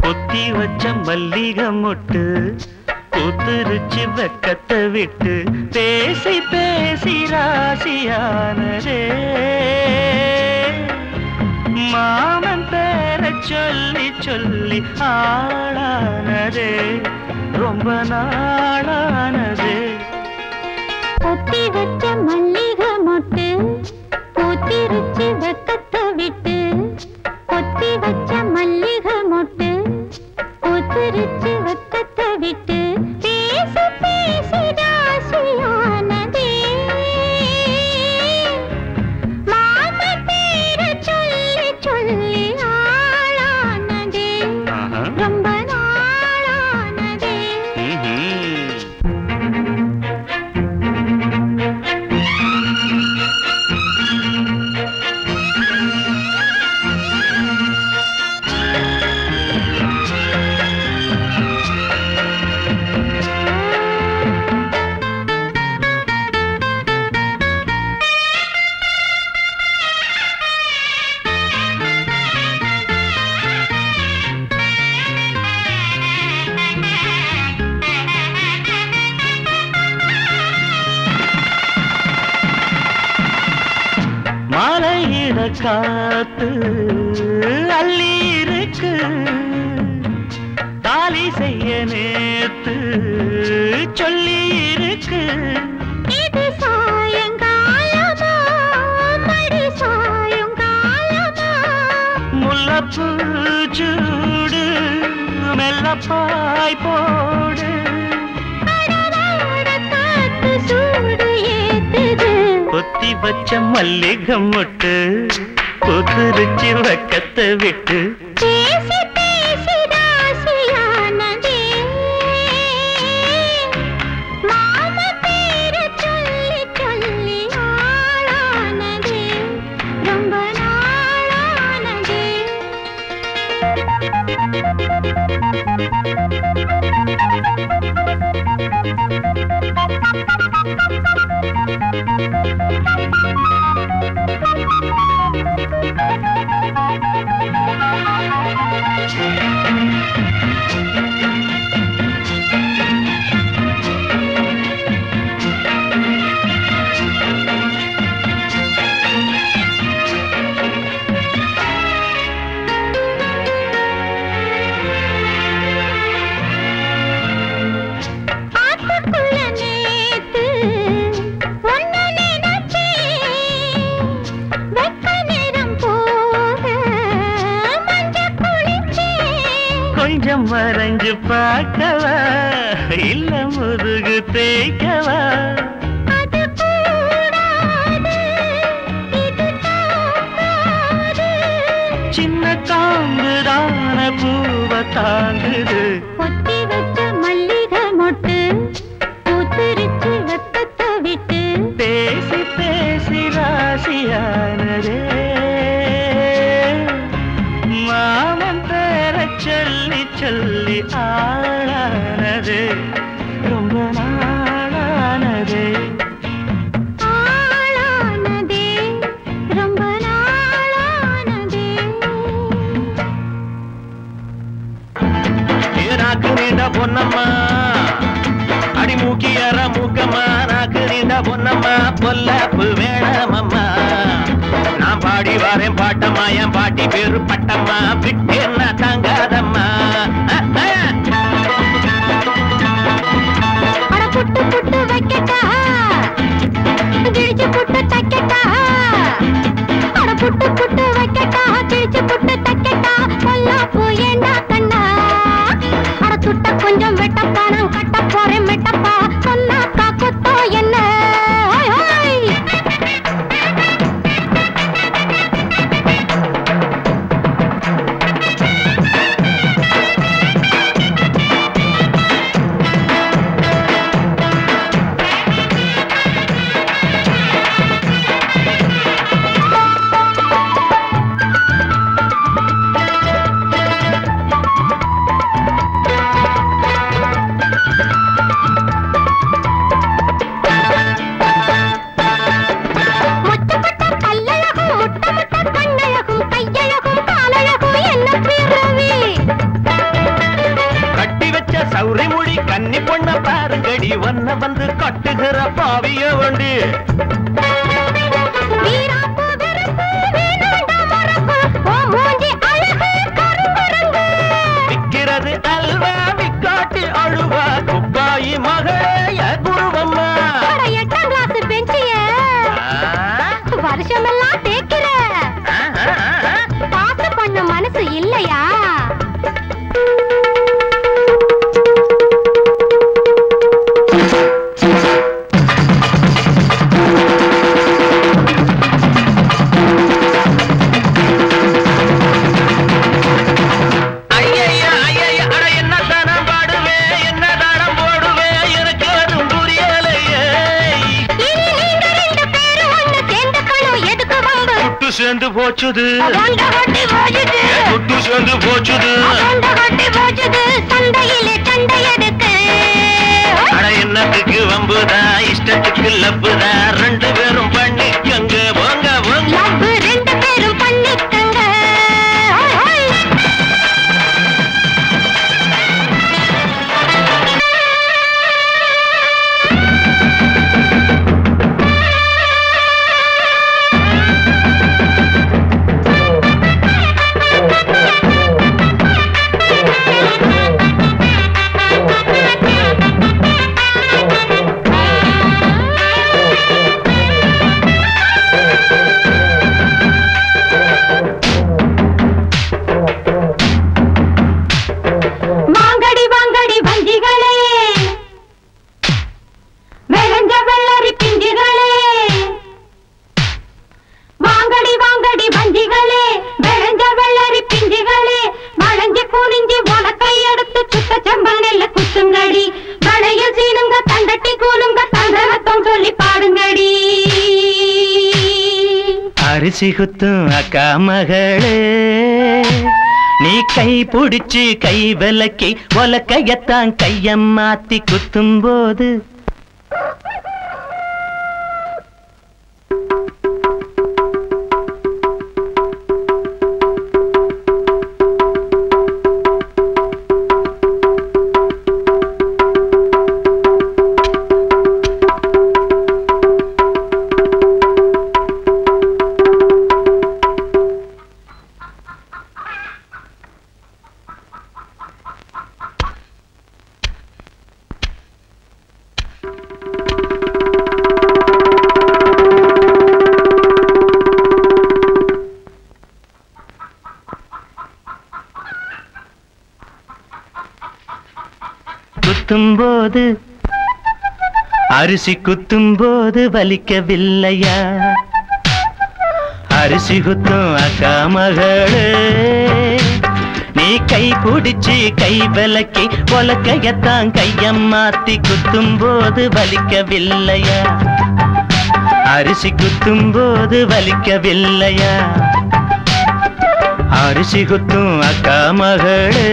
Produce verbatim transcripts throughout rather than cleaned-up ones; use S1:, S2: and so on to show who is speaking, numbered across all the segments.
S1: கொத்தி வச்ச மல்லிகை மொட்டு பூத்துருச்சு வெக்கத்தை விட்டு பேசி பேசி ராசியானதே மாமன் பேர சொல்லி சொல்லி ஆளானதே ரொம்ப நாளானதே
S2: கொத்தி வச்ச மல்லிகை மொட்டு பூத்திருச்சு வெக்கத்தை விட்டு கொத்தி வச்ச மல்லிகை மொட்டு பூத்திருச்சு வெக்கத்தை விட்டு பேசி பேசி ராசியானதே மாமா பேர சொல்லி சொல்லி ஆளானதே ரொம்ப நாளானதே
S1: மாலையிட காத்து அள்ளி இருக்கு தாலி செய்ய நேத்து சொல்லி இருக்கு
S2: இது சாயங்காலமா மடி சாயங்காலமா
S1: முல்லப்பூ சூடு மெல்லப்பாய் போடு
S2: காத்து சூடு ஏத்துது
S1: கொத்தி வச்ச மல்லிகை மொட்டு பூத்துருச்சு வெக்கத்தை விட்டு
S2: பேசி பேசி ராசியானதே மாமா பேர சொல்லி சொல்லி ஆளானதே ரொம்ப நாளானதே
S1: கொஞ்சம் மறைஞ்சு பார்க்கவா இல்ல முதுகு தேய்க்கவா சின்ன காம்புதான பூவ தாங்குது
S2: கொத்தி வச்ச மல்லிகை மொட்டு பூத்திருச்சு வெக்கத்தை விட்டு
S1: பேசி பேசி ராசியானதே மாமன் பேர சொல்லி சொல்லி ஆளானது ரொம்ப நாளானது
S2: ஆளானதே ரொம்ப நாளானதே
S1: நாக்கு நீண்ட பொன்னம்மா அடி மூக்கியற மூக்கம்மா நாக்கு நீண்ட பொன்னம்மா பொல்லப்பு வேணாமம்மா நான் பாடி வரேன் பாட்டம்மா என் பாட்டி பேரு பட்டம்மா விட்டேன்னா தாங்காதம்மா
S2: அட புட்டு புட்டு வைக்கட்டா கிழிச்சு புட்டு தைக்கட்டா அட புட்டு புட்டு வைக்கட்டா கிழிச்சு புட்டு தைக்கட்டா பொல்லாப்பு ஏண்டா கண்ணா அட துட்ட கொஞ்சம் வெட்டப்பா நான் கட்ட போறேன் மெட்டப்பா சொன்னாக்கா கொத்தோ என்ன ஹோய் ஹோய்
S1: வந்து கட்டுகிற பாவிய வண்டி விக்கிறது அல்வா விக்காட்டி அழுவா குப்பாயி மகளே குருவம்மா
S2: எட்டாம் கிளாஸ் பெஞ்சிய வருஷமெல்லாம் தேக்கிற பாச பண்ண மனசு இல்லையா
S1: சேர்ந்து போச்சுது குட்டு சேர்ந்து போச்சுது
S2: சண்டையிலே சண்டை எடுக்கு
S1: அட என்னத்துக்கு வம்புதா இஷ்டத்துக்கு லப்புதா ரெண்டு பேரும் பண்ணிக்கங்க போங்க போங்க
S2: ரெண்டு பேரும் பண்ணிக்கங்க
S1: அரிசி குத்தும் அக்கா மகளே நீ கை புடிச்சு கை விலக்கி ஒலக்கையத்தான் கையம் மாத்தி குத்தும் போது குத்தும் போது அரிசி குத்தும் போது வலிக்கவில்லையா அரிசி குத்தும் அக்கா மகளே நீ கை பிடிச்சு கை விலக்கி ஒலக்கையத்தான் கையம் மாத்தி குத்தும் போது வலிக்கவில்லையா அரிசி குத்தும் போது வலிக்கவில்லையா அரிசி குத்தும் அக்கா மகளே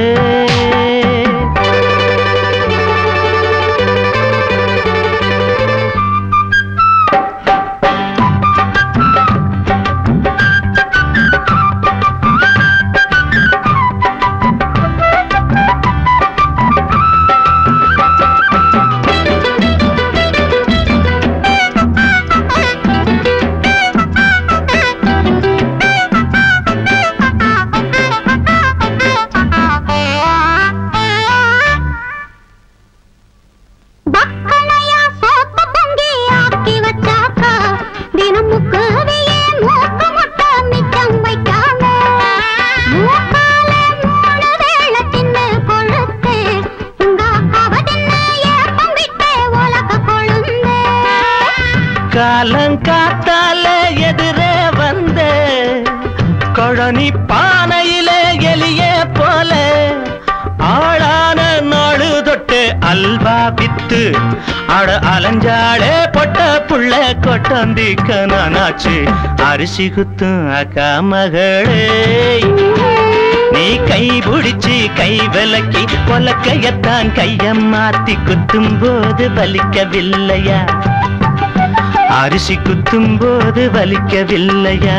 S1: காலங்காத்தால எதிரே வந்த கொழனி பானையிலே எலிய போல ஆளான நாடு தொட்டு அல்வா வித்து அட அலஞ்சாளே பொட்ட புள்ள கொட்டந்திக்க நானாச்சு அரிசி குத்தும் அக்கா மகளே நீ கை பிடிச்சு கை விலக்கி பொலக்கையத்தான் கையம் மாத்தி குத்தும் போது வலிக்கவில்லையா அரிசி குத்தும் போது வலிக்கவில்லையா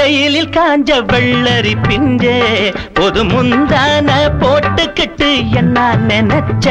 S1: வெயிலில் காஞ்ச வெள்ளரி பிஞ்சே பொது முந்தான போட்டுக்கிட்டு என்ன நினைச்ச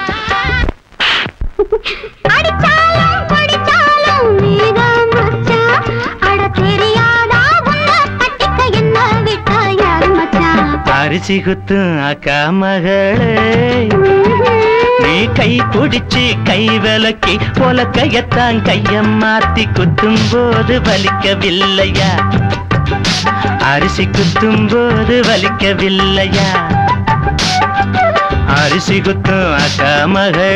S2: அடிச்சாலும் படிச்சாலும் நீதான் மச்சான் அட தெரியாதா உன்ன கட்டிக்க என்ன விட்டா யாரு மச்சான்
S1: அரிசி குத்தும் அக்கா மகளே நீ கை பிடிச்சு கை விலக்கி பொலக்கையத்தான் கைய மாத்தி குத்தும் போது வலிக்கவில்லையா அரிசி குத்தும் போது வலிக்கவில்லையா அரிசி குத்தும் அக்கா மகளே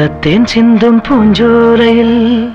S3: ஆனந்தத்தேன் சிந்தும் பூஞ்சோலையில்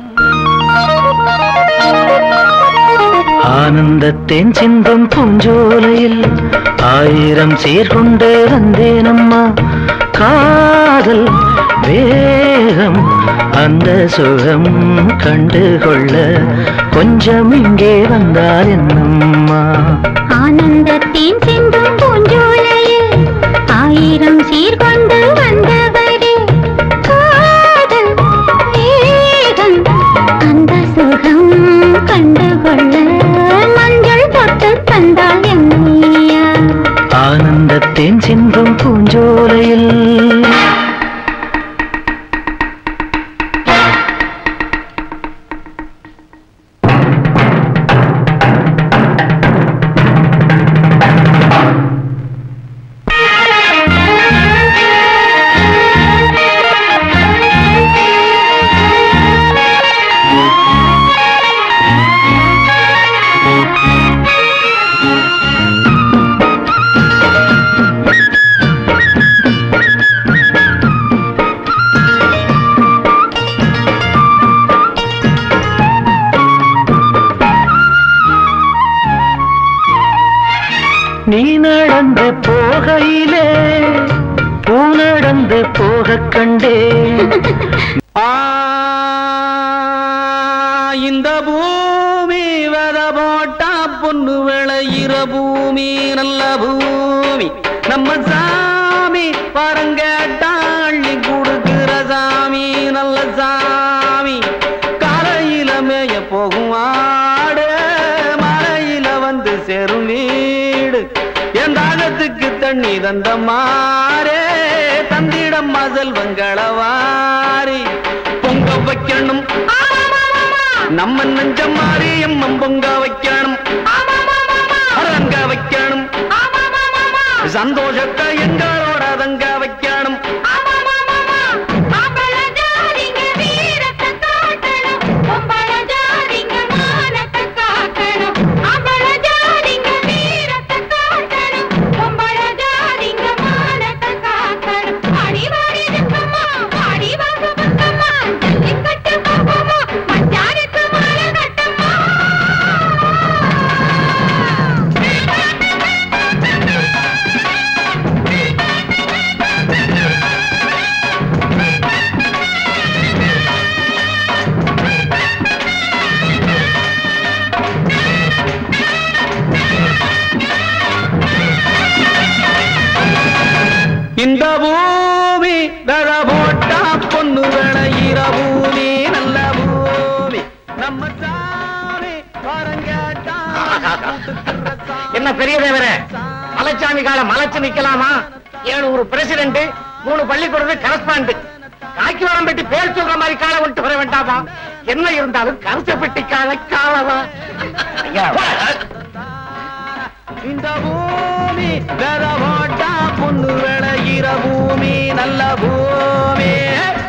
S3: ஆனந்தத்தேன் சிந்தும் பூஞ்சோலையில் ஆயிரம் சீர்கொண்டு வந்தேனம்மா காதல் வேகம் அந்த சுகம் கண்டுகொள்ள கொஞ்சம் இங்கே வந்தால் என்னம்மா
S2: ஆனந்தத்தேன் சிந்தும் பூஞ்சோலையில் ஆயிரம் சீர்கொண்டு வந்தவரே காதல் வேகம் அந்த சுகம் கண்டுகொள்ள மஞ்சள் தொட்டு தந்தால் என்னையா
S3: ஆனந்தத்தேன் சிந்தும் பூஞ்சோலையில் நீ நடந்து போகையிலே பூ நடந்து போக கண்டே
S1: இந்த பூமி வத போட்டா பொண்ணு விளையிற பூமி நல்ல பூமி நம்ம சாமி பரங்கட்டாள்ளி கொடுக்கிற சாமி நல்ல சாமி காலையில மேய போகும் ஆடு மலையில வந்து சேரும் வீடு என் தாகத்துக்கு தண்ணி தந்த மாறே தந்திடம் மசல் வங்களவாரி பொங்க வைக்கணும் நம்ம நெஞ்சம் மாறி எம்மம் பொங்க வைக்கணும் அரங்க வைக்கணும் சந்தோஷத்தை எங்களோட தங்க வைக்கணும் இந்த பூமி தர போட்டா பொண்ணு விளையிற பூமி நல்ல பூமி நம்ம சாமி வரங்கட்டா
S4: என்ன பெரிய தேவரே மலைச்சாமி காலம் மலைச்சு நிக்கலாமா ஏழு பிரசிடென்ட் மூணு பள்ளிக்கூடம் கரஸ்பாண்ட் காக்கி வரம் பெட்டி பேர் சொல்ற மாதிரி காலை விட்டு வர வேண்டாமா என்ன இருந்தாலும் கருச பெட்டி காலை காலவா
S1: இந்த பூமி தர போட்டா பொண்ணு விளையிற பூமி நல்ல பூமி